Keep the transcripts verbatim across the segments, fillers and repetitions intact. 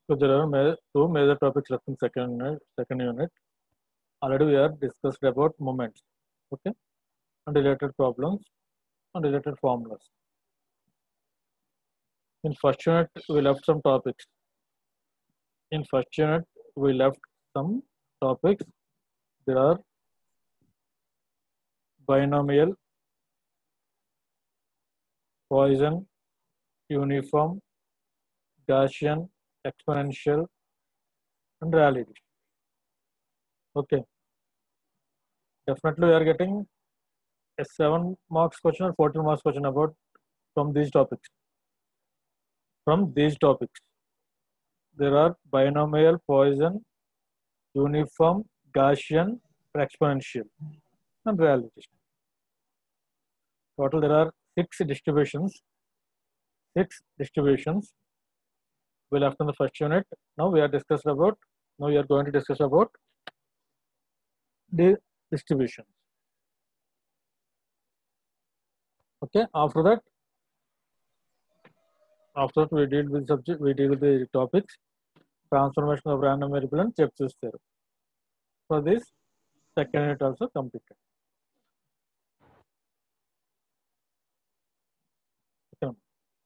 So there are ma- two major topics left in second unit. Second unit. Already we have discussed about moments, okay, and related problems and related formulas. In first unit, we left some topics. In first unit, we left some topics. There are binomial, Poisson, uniform, Gaussian, exponential, and Rayleigh. Okay, definitely we are getting a seven marks question or fourteen marks question about from these topics. From these topics, there are binomial, Poisson, uniform, Gaussian, exponential, and Rayleigh. Total there are six distributions. Six distributions we left in the first unit. Now we are discussed about. Now we are going to discuss about the distribution. Okay. After that, after that we deal with subject. We deal with the topics. Transformation of random variable and Chebyshev theorem. For this, second unit also completed. Okay.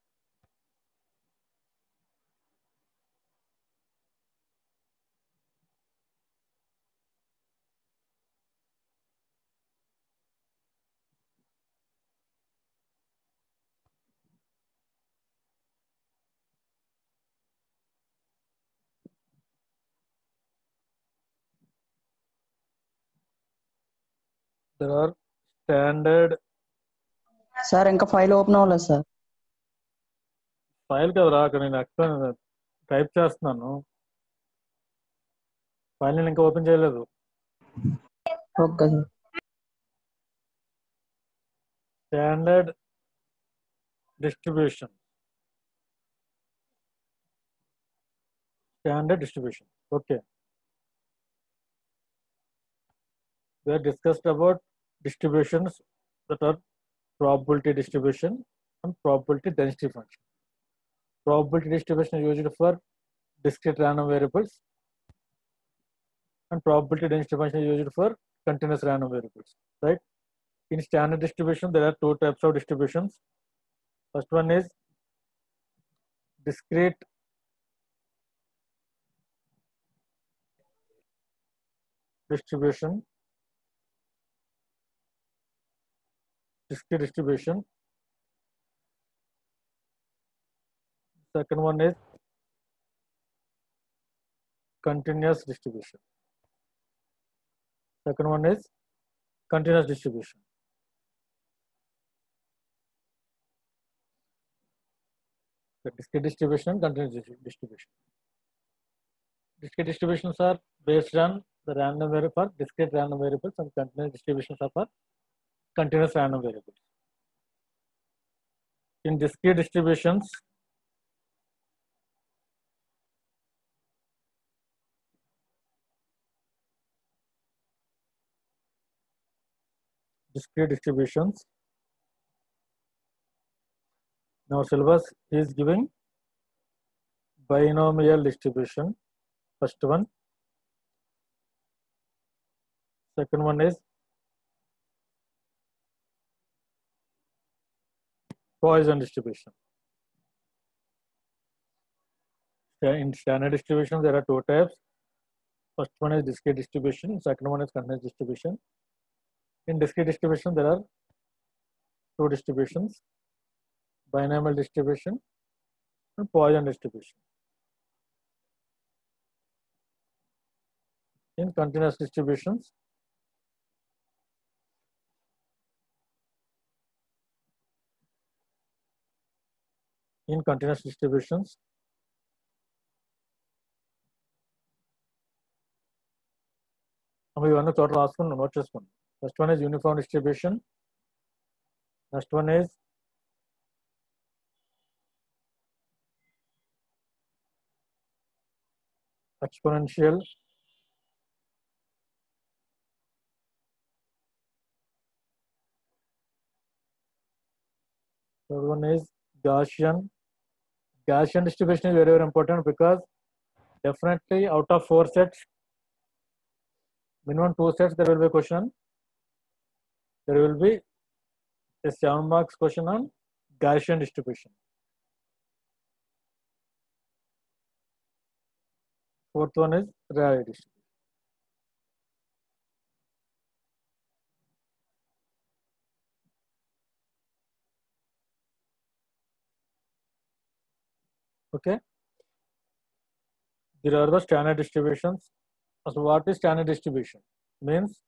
There are standard sir ఇంకా file open అవ్వలేదు sir. File కదరా అక్కడ నేను explain type చేస్తున్నాను. File నేను ఇంకా open చేయలేదు. Okay sir. Standard distribution. Standard distribution. Okay. We have discussed about distributions that are probability distribution and probability density function. Probability distribution is used for discrete random variables, and probability density function is used for continuous random variables. Right? In standard distribution, there are two types of distributions. First one is discrete distribution. Discrete distribution. Second one is continuous distribution. Second one is continuous distribution. The discrete distribution and continuous distribution. Discrete distributions are based on the random variable for discrete random variables, and continuous distributions are for continuous random variables. In discrete distributions, discrete distributions, now syllabus is giving binomial distribution. First one. Second one is Poisson distribution. In standard distribution, there are two types. First one is discrete distribution. Second one is continuous distribution. In discrete distribution, there are two distributions: binomial distribution and Poisson distribution. In continuous distributions, in continuous distributions, ఇవన్నీ చోట్ల రాసుకుని note చేసుకోండి. First one is uniform distribution. Next one is exponential. Third one is Gaussian. Gaussian distribution is very, very important because Definitely out of four sets, minimum two sets, there will be a question. There will be a seven marks question on Gaussian distribution. Fourth one is Rayleigh distribution. Okay. There are the standard distributions. So what is standard distribution? Means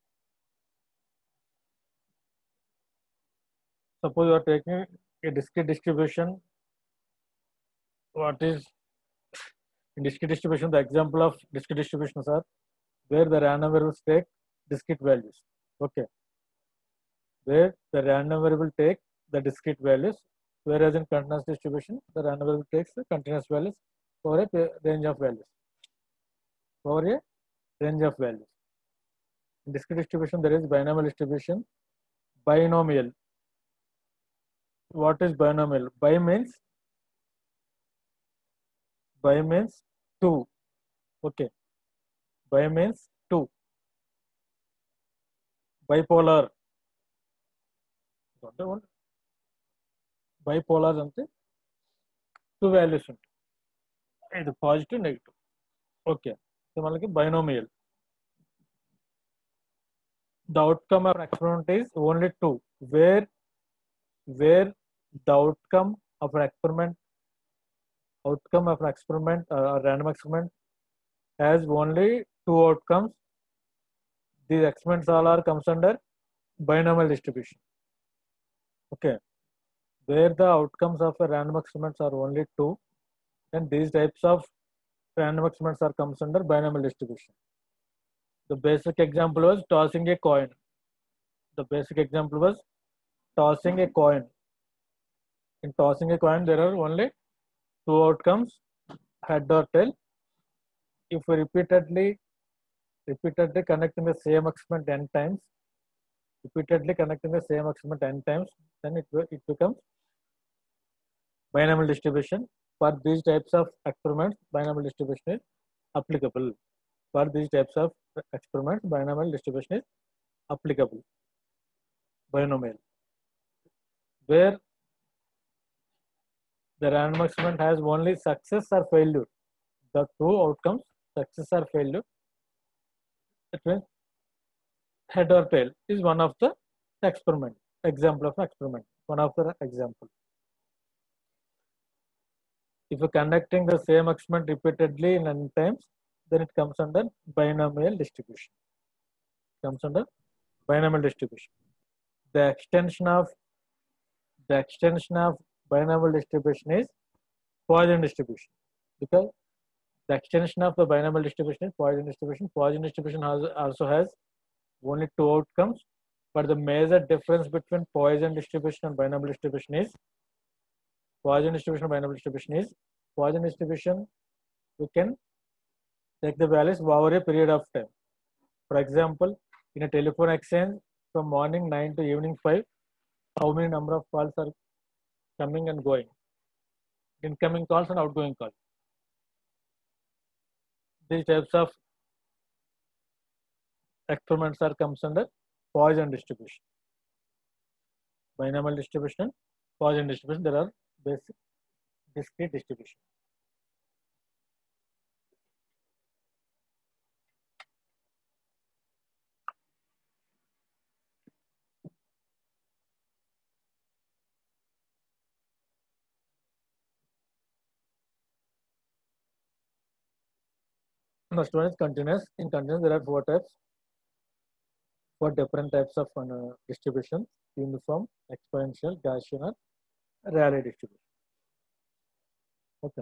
suppose you are taking a discrete distribution. What is in discrete distribution? The example of discrete distributions are where the random variables take discrete values. Okay. Where the random variable take the discrete values, whereas in continuous distribution, the random variable takes the continuous values over a range of values. Over a range of values. In discrete distribution, there is binomial distribution. Binomial. What is binomial? Bi means bi means two. Okay. Bi means two. Bipolar. Bipolar ante two values ఉంటాయి. ఇది positive negative. Okay. So మనకి binomial. The outcome of an experiment is only two. Where where the outcome of an experiment outcome of an experiment uh, a random experiment has only two outcomes, these experiments all are comes under binomial distribution. Okay. Where the outcomes of a random experiments are only two, then these types of random experiments are comes under binomial distribution. The basic example was tossing a coin. The basic example was tossing a coin. In tossing a coin, there are only two outcomes, head or tail. If we repeatedly repeatedly connecting the same experiment n times, repeatedly connecting the same experiment n times, then it, it becomes binomial distribution. For these types of experiments, binomial distribution is applicable. For these types of experiments, binomial distribution is applicable. Binomial. Where the random experiment has only success or failure, the two outcomes, success or failure, it means head or tail is one of the experiment, example of experiment, one of the example. If you're conducting the same experiment repeatedly in n times, then it comes under binomial distribution. It comes under binomial distribution. The extension of the extension of binomial distribution is Poisson distribution, because the extension of the binomial distribution is Poisson distribution. Poisson distribution has, also has only two outcomes, but the major difference between Poisson distribution and binomial distribution is Poisson distribution and binomial distribution is Poisson distribution we can take the values over a period of time. For example, in a telephone exchange from morning nine to evening five, how many number of calls are coming and going, incoming calls and outgoing calls. These types of experiments are comes under Poisson distribution. Binomial distribution, Poisson distribution, there are basic discrete distribution. Next one is continuous. In continuous, there are four types, four different types of uh, distribution: uniform, exponential, Gaussian, or Rayleigh distribution. Okay.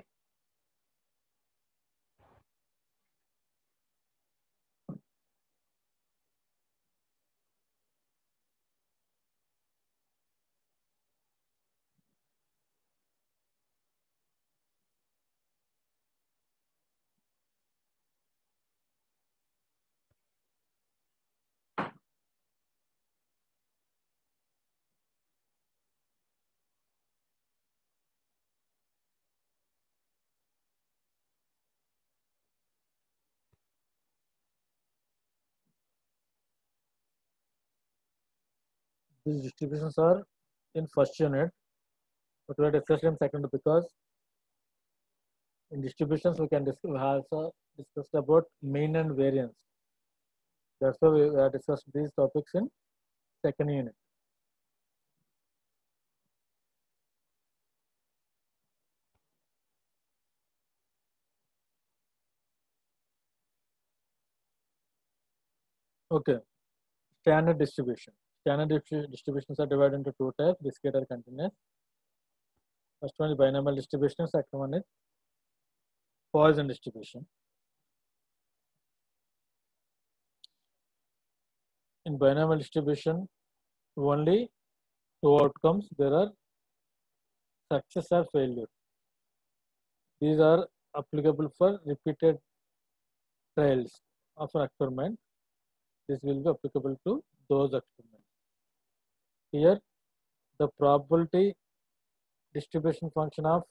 These distributions are in first unit, but we are discussing in second because in distributions we can discuss, we have also discussed about mean and variance. That's why we have discussed these topics in second unit. Okay, standard distribution. Standard distri- distributions are divided into two types: discrete or continuous. First one is binomial distribution. Second one is Poisson distribution. In binomial distribution, only two outcomes. There are success or failure. These are applicable for repeated trials of an experiment. This will be applicable to those experiments. Here, the probability distribution function of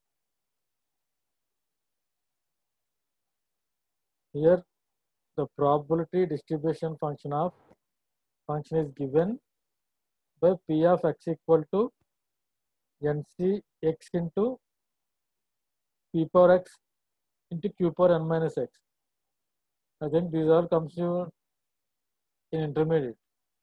here the probability distribution function of function is given by P of x equal to N C x into P power x into Q power n minus x. I think these all comes to in intermediate.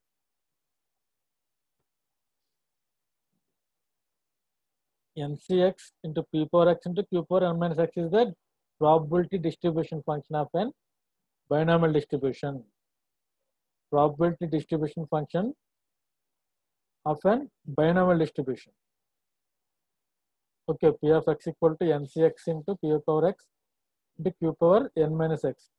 N C x into P power x into Q power n minus x is the probability distribution function of an binomial distribution. Probability distribution function of an binomial distribution. Okay, P of x equal to N C x into P power x into Q power n minus x,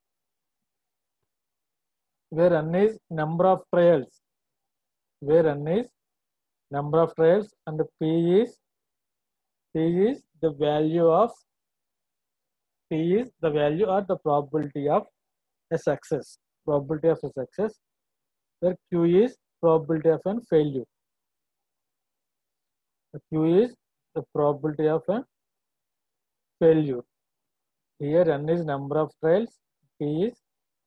where n is number of trials, where n is number of trials and P is P is the value of P is the value or the probability of a success, probability of a success, where Q is probability of a failure. Q is the probability of a failure. Here n is number of trials, P is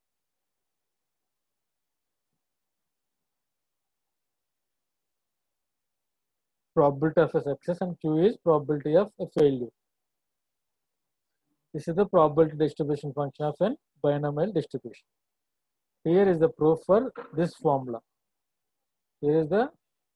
probability of a success and Q is probability of a failure. This is the probability distribution function of a binomial distribution. Here is the proof for this formula. Here is the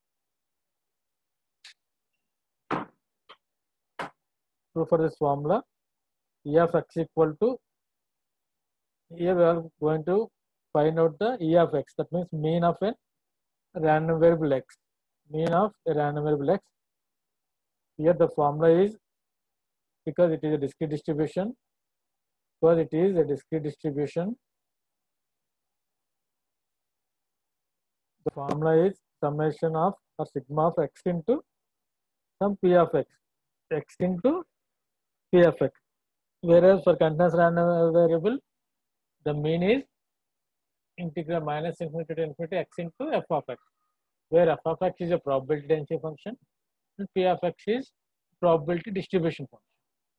proof for this formula. E of x equal to, here we are going to find out the E of x, that means mean of a random variable x, mean of a random variable x. Here the formula is, because it is a discrete distribution, because it is a discrete distribution, the formula is summation of or sigma of x into some p of x, x into p of x. Whereas for continuous random variable, the mean is integral minus infinity to infinity x into f of x, where f of x is a probability density function and p of x is probability distribution function.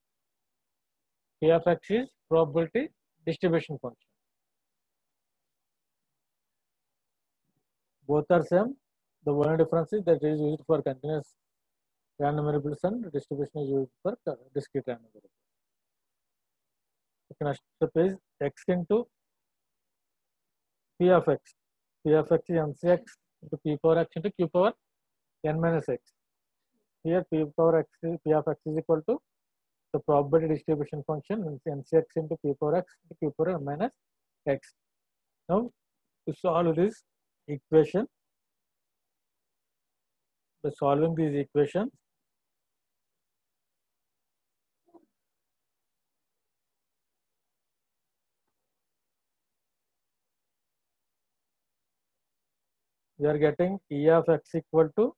P of x is probability distribution function. Both are same. The only difference is that it is used for continuous random variables and distribution is used for discrete random variables. Okay, next step is x into p of x. P of x is mcx into p power x into q power n minus x. Here p power x, p of x is equal to the probability distribution function mcx into p power x into q power n minus x. Now to solve this equation, by solving these equations, we are getting E of x equal to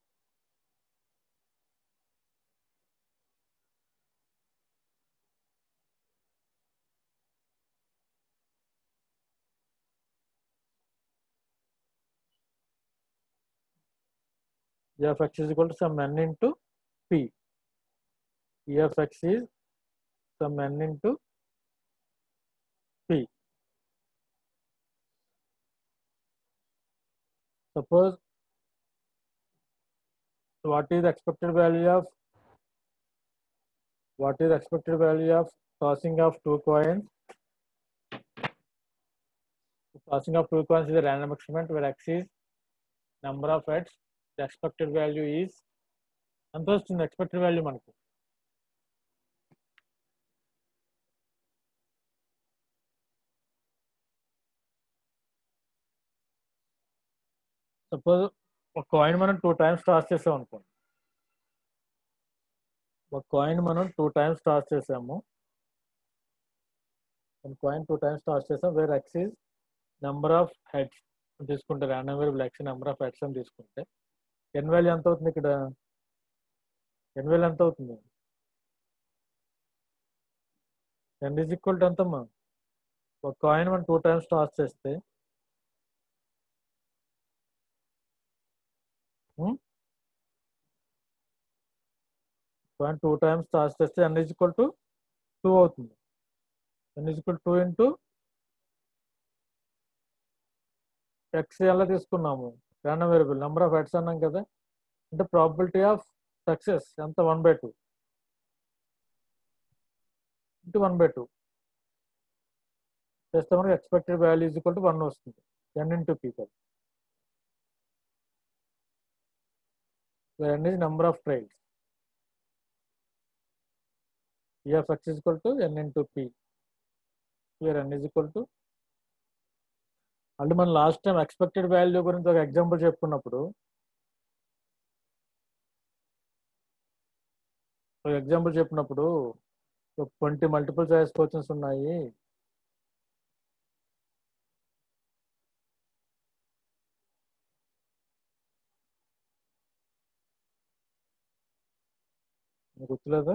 E of x is equal to some n into p. E of x is some n into p. Suppose what is the expected value of what is the expected value of tossing of two coins? Tossing of two coins is a random experiment where x is number of heads. The expected value is ఎంత వస్తుంది expected value మనకు suppose ఒక coin మనం two times toss చేసాం అనుకోండి ఒక coin మనం two times toss చేసాము ఒక కాయిన్ టూ టైమ్స్ టాస్ చేసాం where x is number of heads తీసుకుంటే random variable x number of heads అని తీసుకుంటే ఎన్ వాల్యూ ఎంత అవుతుంది ఇక్కడ ఎన్ వాల్యూ ఎంత అవుతుంది ఎన్ ఈజ్ ఈక్వల్ టు ఎంతమ్మా ఒక కాయిన్ మనం టూ టైమ్స్ టాస్ చేస్తే కాయిన్ టూ టైమ్స్ టాస్ చేస్తే n is equal to two అవుతుంది n is equal two into x ఎలా తీసుకున్నాము random variable number of heads అన్నాం కదా అంటే ప్రాబిలిటీ ఆఫ్ సక్సెస్ ఎంత one by two into one by two చేస్తే మనకి expected value is equal to one వస్తుంది ఎన్ ఇంటూ పీ కదా n is number of trials E of x is equal to n into p. Here n is equal to అంటే మనం last time expected value గురించి ఒక example చెప్పుకున్నప్పుడు ఒక example చెప్పినప్పుడు ఒక twenty multiple choice questions ఉన్నాయి గుర్తులేదా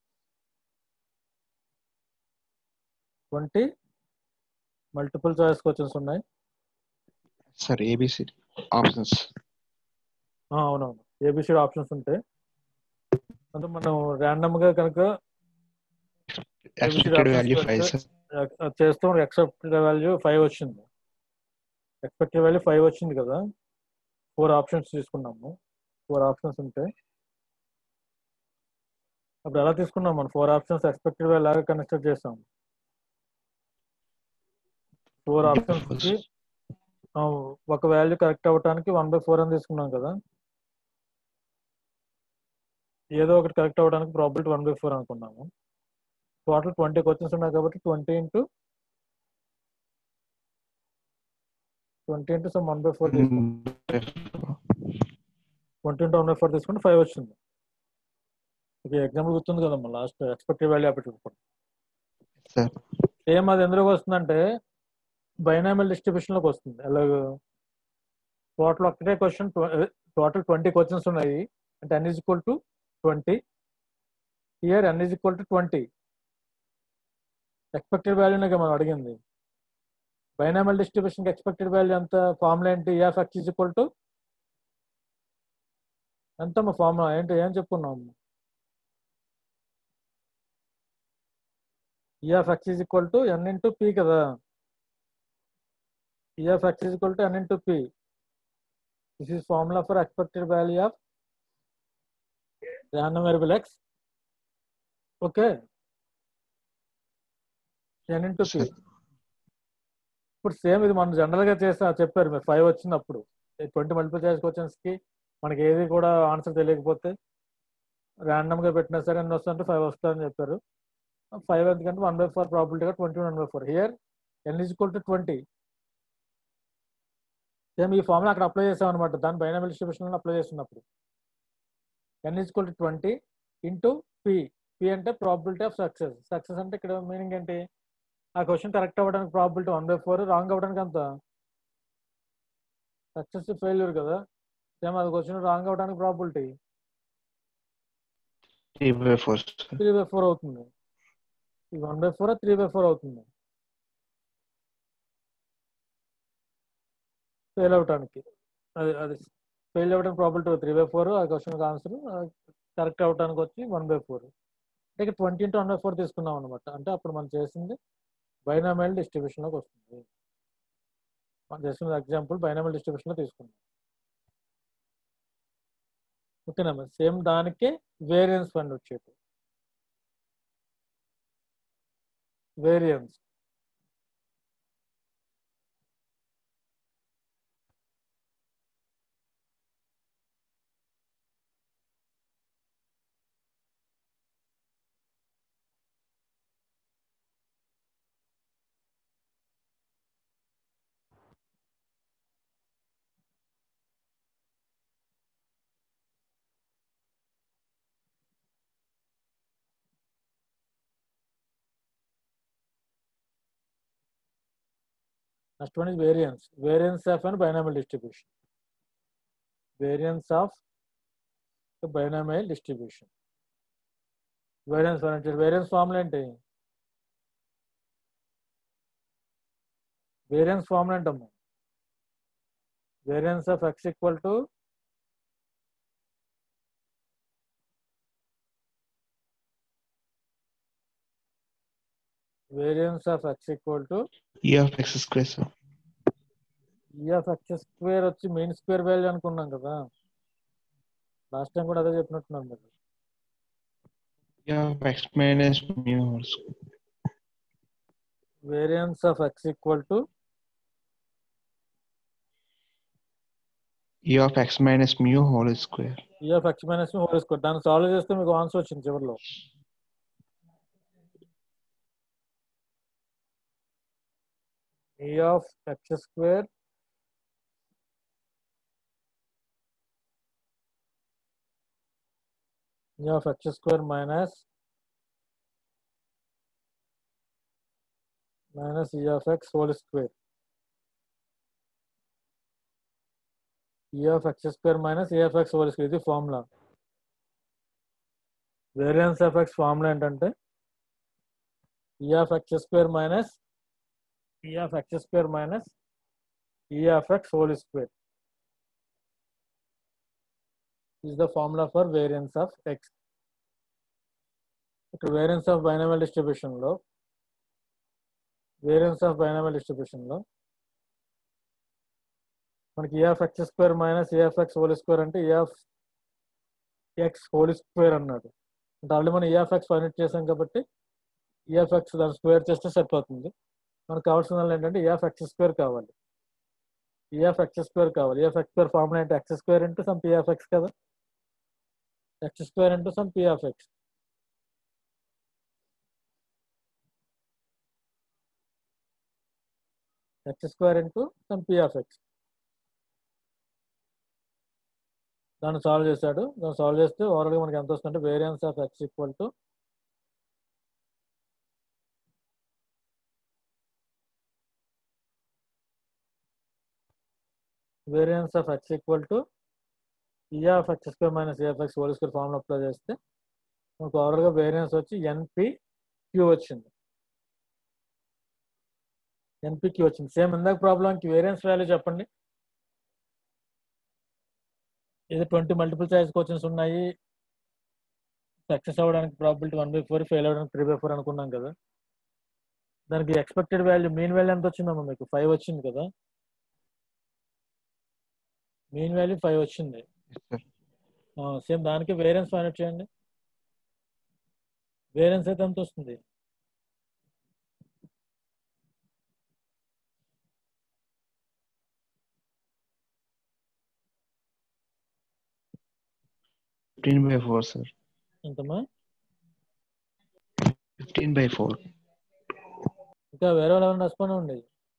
ట్వంటీ మల్టిపుల్ చాయిస్ క్వశ్చన్స్ ఉన్నాయి సార్ ఏబిసి ఆప్షన్స్ అవునవును ఏబిసిడి ఆప్షన్స్ ఉంటాయి అంటే మనం ర్యాండమ్ గా కనుక ఎక్స్పెక్టెడ్ వాల్యూ ఫైవ్ చేస్తే మనకి ఎక్స్పెక్టెడ్ వాల్యూ ఫైవ్ వచ్చింది ఎక్స్పెక్టెడ్ వాల్యూ ఫైవ్ వచ్చింది కదా ఫోర్ ఆప్షన్స్ తీసుకున్నాము ఫోర్ ఆప్షన్స్ ఉంటాయి అప్పుడు ఎలా తీసుకున్నాం మనం ఫోర్ ఆప్షన్స్ ఎక్స్పెక్టెడ్ వాల్యూ లాగా కన్సిడర్ చేసాం ఫోర్ ఆప్షన్స్ కి ఒక వాల్యూ కరెక్ట్ అవ్వడానికి వన్ బై ఫోర్ అని తీసుకున్నాం కదా ఏదో ఒకటి కరెక్ట్ అవ్వడానికి ప్రాబిలిటీ వన్ బై ఫోర్ అనుకున్నాము టోటల్ ట్వంటీ క్వశ్చన్స్ ఉన్నాయి కాబట్టి twenty into twenty into sum one by four తీసుకున్నాం twenty into one by four తీసుకుంటే ఫైవ్ వచ్చింది ఓకే ఎగ్జాంపుల్ గుర్తుంది కదమ్మా లాస్ట్ ఎక్స్పెక్టెడ్ వాల్యూ అప్పటి సేమ్ అది ఎందులోకి వస్తుందంటే బైనామియల్ డిస్ట్రిబ్యూషన్ లోకి వస్తుంది అలాగే టోటల్ ఒక్కటే క్వశ్చన్ టోటల్ ట్వంటీ క్వశ్చన్స్ ఉన్నాయి అంటే n is equal to twenty here n is equal to twenty expected వాల్యూనే మనం అడిగింది బైనామియల్ డిస్ట్రిబ్యూషన్ ఎక్స్పెక్టెడ్ వాల్యూ ఎంత ఫార్ములా ఏంటి f x is equal to ఎంత ఫార్ములా ఏంటి ఏం చెప్పుకున్నాము E of x is equal to n into p కదా E of x is equal to n into p. This is formula for expected value of random variable x. Okay. n into p. ఇప్పుడు same ఇది మనం general గా చేసా చెప్పారు మీరు five వచ్చినప్పుడు twenty multiple choice questions కి మనకి ఏది కూడా ఆన్సర్ తెలియకపోతే ర్యాండమ్ గా పెట్టినా సరే ఎన్ని వస్తుందంటే ఫైవ్ వస్తుందని చెప్పారు ఫైవ్ ఎందుకంటే వన్ బై ఫోర్ ప్రాబిలిటీగా twenty one by four here n is equal to twenty same ఈ ఫార్ములా అక్కడ అప్లై చేసాం అనమాట దాని బైనామియల్ డిస్ట్రిబ్యూషన్ అప్లై చేస్తున్నప్పుడు n is equal to twenty into p p అంటే ప్రాబిలిటీ ఆఫ్ సక్సెస్ సక్సెస్ అంటే ఇక్కడ మీనింగ్ ఏంటి ఆ క్వశ్చన్ కరెక్ట్ అవ్వడానికి probability one by four wrong అవ్వడానికి అంత సక్సెస్ ఫెయిల్యూర్ కదా సేమ్ అది క్వశ్చన్ రాంగ్ అవ్వడానికి probability three by four three by four అవుతుంది one by four three by four అవుతుంది ఫెయిల్ అవడానికి అది అది ఫెయిల్ అవ్వడానికి ప్రాబిలిటీ త్రీ బై ఫోర్ ఆ క్వశ్చన్ ఆన్సర్ కరెక్ట్ అవ్వడానికి వచ్చి వన్ బై ఫోర్ అంటే twenty into one by four తీసుకున్నాం అనమాట అంటే అప్పుడు మనం చేసింది బైనామియల్ డిస్ట్రిబ్యూషన్లోకి వస్తుంది మనం చేసిన ఎగ్జాంపుల్ బైనామియల్ డిస్ట్రిబ్యూషన్లో తీసుకున్నాం ఓకేనమ్మా, సేమ్ దానికే వేరియన్స్ ఫండ్ వచ్చేది. Variance Next one is variance. Variance of an binomial distribution. Variance of the binomial distribution. Variance variance formula ఏంటి? Variance formula ఏంటమ్మా? Variance of x equal to variance of x equal to E of x square, sir. E of x square వచ్చి mean square value అనుకున్నాం కదా, last time కూడా అదే చెప్పినట్టున్నాను మీరు. E of x minus mu whole square. Variance of x equal to E of x minus mu whole square. E of x minus mu whole square. దాన్ని solve చేస్తే మీకు answer వచ్చింది చివరిలో. E of x square E of x square minus minus E of x whole square. E of x square minus E of x whole square ఇది ఫార్ములా. Variance of x formula ఏంటంటే E of x square minus E of x square minus E of x whole square is the formula for variance of x. ఇక్కడ variance of binomial distribution లో variance of binomial distribution లో మనకి E of x square minus E of x whole square అంటే E of x whole square అన్నాడు. అంటే already మనం E of x find out చేసాం కాబట్టి E of x దాన్ని స్క్వేర్ చేస్తే సరిపోతుంది. మనకు కావాల్సిన దానిలో ఏంటంటే E of x square కావాలి. E of x square కావాలి. E of x square formula అంటే x square into sum P of x కదా, x square into sum P of x. x square into sum P of x. దాన్ని solve చేశాడు. దాన్ని solve చేస్తే ఓవరాల్గా మనకి ఎంత వస్తుందంటే variance of x equal to variance of x equal to E of x square minus E of x whole square formula apply చేస్తే మనకు ఓవరాల్గా వేరియన్స్ వచ్చి ఎన్పిక్యూ వచ్చింది. ఎన్పిక్యూ వచ్చింది. సేమ్ ఇందాక ప్రాబ్లంకి వేరియన్స్ వాల్యూ చెప్పండి. ఇది ట్వంటీ మల్టిపుల్ చాయిస్ క్వశ్చన్స్ ఉన్నాయి, సక్సెస్ అవ్వడానికి probability one by four, fail అవ్వడానికి త్రీ బై ఫోర్ అనుకున్నాం కదా. దానికి ఎక్స్పెక్టెడ్ వాల్యూ మీన్ వాల్యూ ఎంత వచ్చిందమ్మా మీకు? ఫైవ్ వచ్చింది కదా, మీన్ వాల్యూ ఫైవ్ వచ్చింది. Yes, sir. సేమ్ దానికి వేరియన్స్ ఫైండ్ అవుట్ చేయండి. వేరియన్స్ అయితే ఎంత వస్తుంది? fifteen by four, sir. ఎంతమ్మా? fifteen by four. ఇంకా వేరే వాళ్ళు ఏమైనా రెస్పాండ్ అవ్వండి.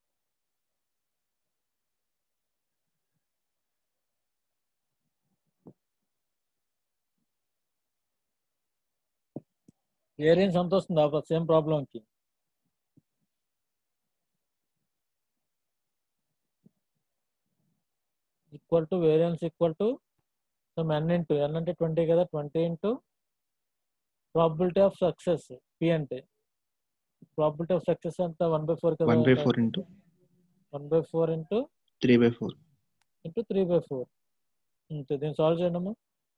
వేరియన్స్ ఎంత వస్తుంది ఆ సేమ్ ప్రాబ్లంకి? Equal to variance equal to sum n into n అంటే ట్వంటీ కదా, twenty into probability of success p అంటే ప్రాబిలిటీ ఆఫ్ సక్సెస్ అంత వన్ బై ఫోర్ కదా, one by four into one by four into three by four. Into three by four. అంతే. దీన్ని సాల్వ్ చేయండి అమ్మా.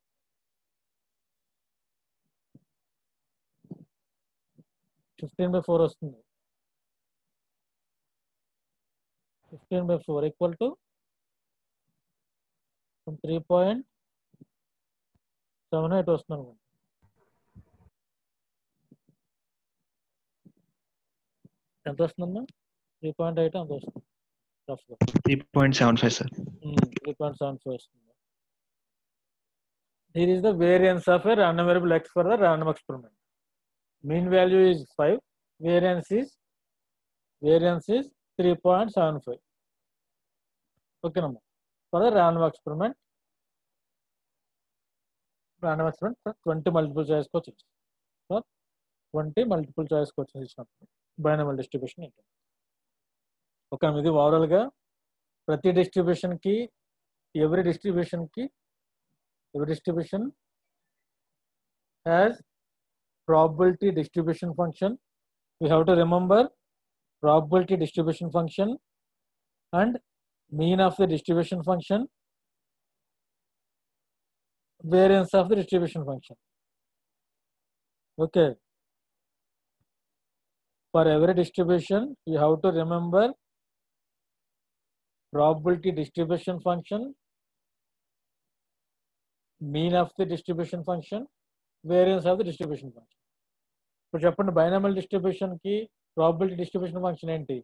ఫిఫ్టీన్ బై ఫోర్ వస్తుంది. Fifteen by four equal to three point seven eight వస్తుంది అనుకోండి. ఎంత వస్తుందమ్మా? త్రీ పాయింట్ ఎయిట్ అంత వస్తుంది రఫ్గా. three point seven five, sir. Three point seven five వస్తుంది. Here is the variance of a random variable x for the random experiment. Mean value is five. Variance is variance is three point seven five. Okay, number for the random experiment. Random experiment twenty multiple choice questions. So twenty multiple choice questions is binomial distribution. Okay, ఇది overall గా ప్రతి distribution కి every distribution కి every distribution has probability distribution function. We have to remember probability distribution function and mean of the distribution function, variance of the distribution function. Okay, for every distribution you have to remember probability distribution function, mean of the distribution function, variance of the distribution function. ఇప్పుడు చెప్పండి, binomial distribution కి probability distribution function ఏంటి?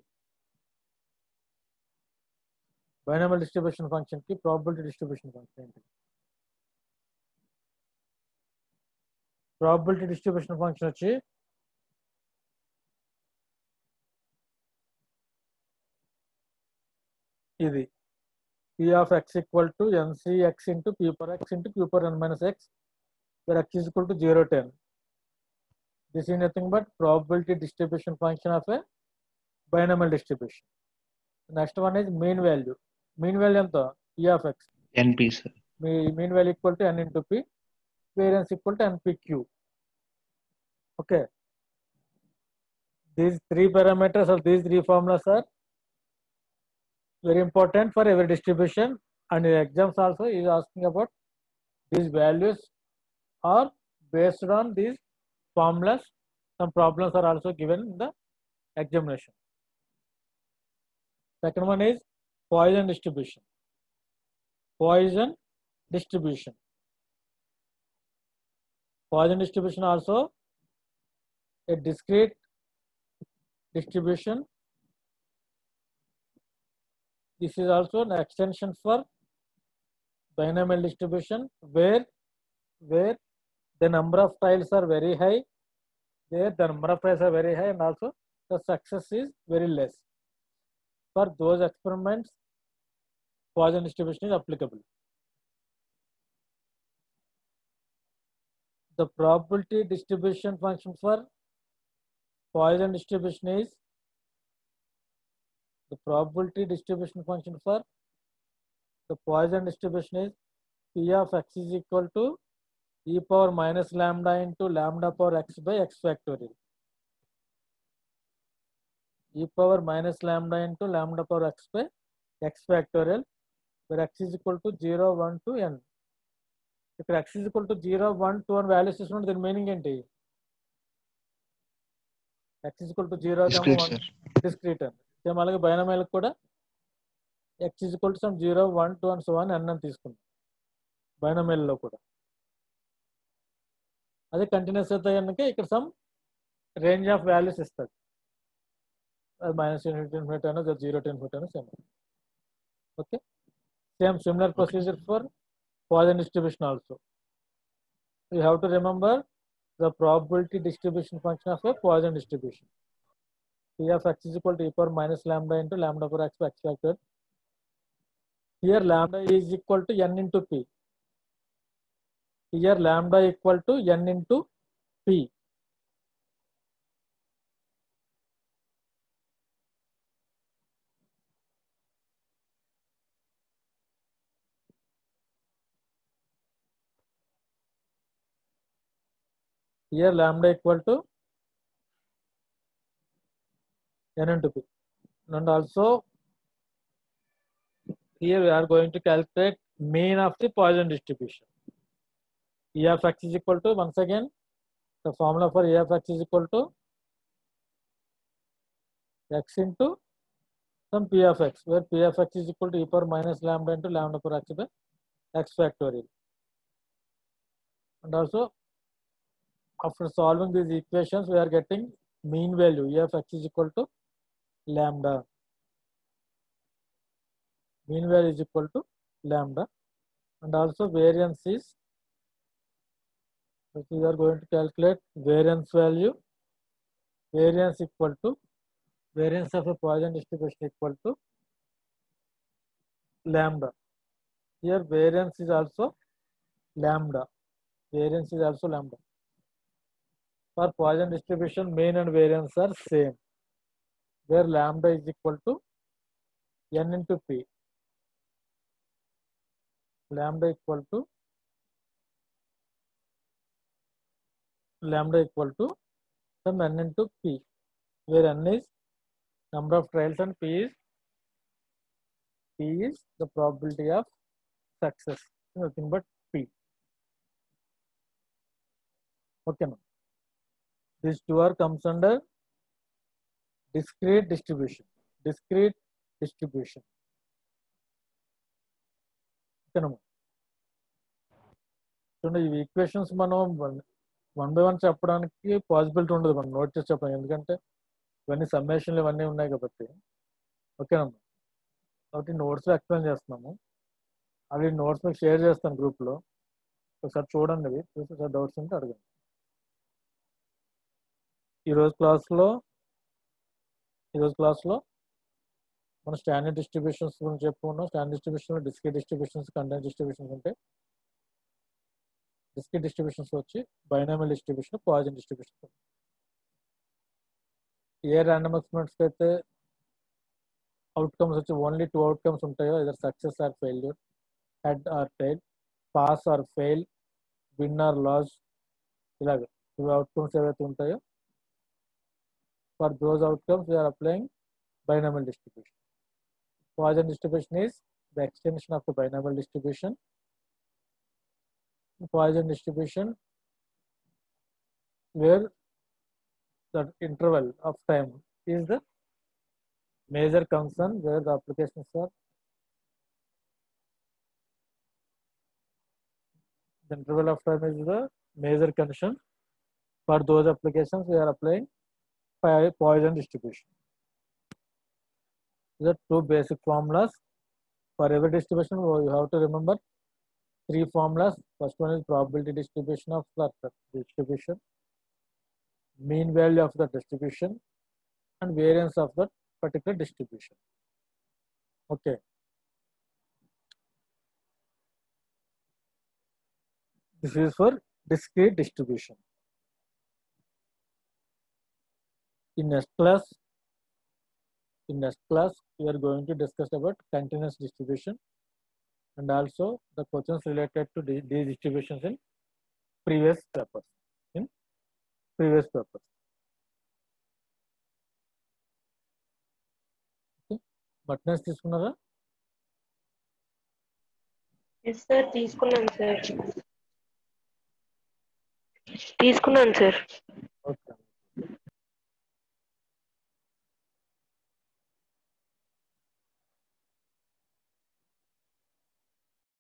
Binomial distribution function కి probability distribution function ఏంటి? Probability distribution function వచ్చి ఇది p of x equal to ncx into p power x into q power n minus x, where x is equal to zero, ten. This is nothing but probability distribution function of a binomial distribution. Next one is mean value. Mean value anta p of x. N P, sir. Mean value equal to n into p, variance equal to npq. Okay. These three parameters or these three formulas are very important for every distribution, and in exams also is asking about these values are based on these formulas. Some problems are also given in the examination. Second one is Poisson distribution. Poisson distribution. Poisson distribution also a discrete distribution. This is also an extension for binomial distribution, where where the number of trials are very high, there the number of trials are very high, and also the success is very less. For those experiments, Poisson distribution is applicable. The probability distribution function for Poisson distribution is the probability distribution function for the Poisson distribution is p of x is equal to e power minus lambda into lambda power x by x factorial. E power minus lambda into lambda power x by x factorial, where x is equal to zero, one to n. If x is equal to zero, one, two and values is not, then meaning enti x is equal to zero, Discrete, one, sir. discrete. Same అలాగే binomial కూడా x is equal to some zero, one, two and so on n అని తీసుకుంటాం binomial లో కూడా. అదే continuous అయితే కనుక ఇక్కడ సమ్ రేంజ్ ఆఫ్ వాల్యూస్ ఇస్తుంది, మైనస్ ఇన్ఫినిటీ అయినా జీరో టు ఇన్ఫినిటీ అయినా same. Okay, same similar procedure for Poisson distribution also. You have to remember the probability distribution function of a Poisson distribution. P of x is equal to e power minus lambda into lambda power x by x factor. Here lambda is equal to n into p. Here lambda equal to n into p. Here lambda equal to n into p, and also here we are going to calculate mean of the Poisson distribution. E of x is equal to, once again the formula for E of x is equal to x into some p of x, where p of x is equal to e power minus lambda into lambda power x by x factorial. And also after solving these equations, we are getting mean value E of x is equal to lambda. Mean value is equal to lambda. And also variance is, so we are going to calculate variance value. Variance equal to, variance of a Poisson distribution equal to lambda. Here variance is also lambda. Variance is also lambda. For Poisson distribution, mean and variance are same, where lambda is equal to n into p. Lambda equal to lambda equal to some n into p, where n is number of trials and p is p is the probability of success. Nothing but p. Okay, now this two r comes under discrete distribution. Discrete distribution. Okay, now. చూడండి ఈ equations మనం one by one చెప్పడానికి possibility ఉండదు, మనం note చేసి చెప్పాలి, ఎందుకంటే ఇవన్నీ సమ్మేషన్లు ఇవన్నీ ఉన్నాయి కాబట్టి. ఓకేనమ్మా, కాబట్టి నోట్స్లో ఎక్స్ప్లెయిన్ చేస్తున్నాము. అవి నోట్స్ మీకు షేర్ చేస్తాను గ్రూప్లో, ఒకసారి చూడండి, అవి చూసి ఒకసారి డౌట్స్ ఉంటే అడగండి. ఈరోజు క్లాస్లో ఈరోజు క్లాస్లో మనం స్టాండర్డ్ డిస్ట్రిబ్యూషన్స్ గురించి చెప్పుకున్నాం. Standard distribution, discrete distributions, continuous distributions ఉంటాయి. డిస్క్రీట్ డిస్ట్రిబ్యూషన్స్ వచ్చి బైనామియల్ డిస్ట్రిబ్యూషన్, పాయిజన్ డిస్ట్రిబ్యూషన్. ఏ ర్యాండమ్ ఎక్స్పెరిమెంట్స్కి అయితే అవుట్కమ్స్ వచ్చి ఓన్లీ టూ అవుట్కమ్స్ ఉంటాయో, either success or failure, head or tail, pass or fail, win or loss, ఇలాగ టూ అవుట్కమ్స్ ఏవైతే ఉంటాయో, for those outcomes we are applying binomial distribution. Poisson distribution is the extension of the binomial distribution. Poisson distribution where the interval of time is the major concern, where the applications are the interval of time is the major concern. For those applications we are applying Poisson distribution. These are two basic formulas. For every distribution you have to remember three formulas. First one is probability distribution of the distribution, mean value of the distribution, and variance of that particular distribution. Okay. This is for discrete distribution. In next class, in next class, we are going to discuss about continuous distribution and also the questions related to these distributions in previous papers. In previous papers. Okay. Buttons తీసుకున్నారా? Yes sir, తీసుకున్నాను sir. తీసుకున్నాను sir.